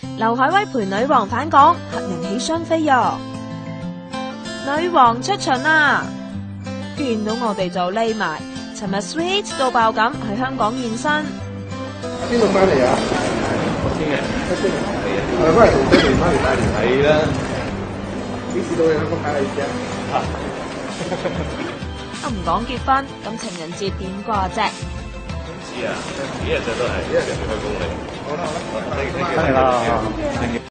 劉愷威陪女王返港，黑人喜雙飛喲。女王出巡啦，見到我哋就匿埋。尋日 sweet 到爆咁喺香港現身。 邊度翻嚟啊？ 先嘅， 係翻嚟同爹哋翻嚟拜年。 係啦。 幾時到你香港睇你啫？ 都唔講結婚，咁情人節點過啫？ 唔知啊，幾日啫都係，一日就開工嚟。 好啦好啦， 係啦。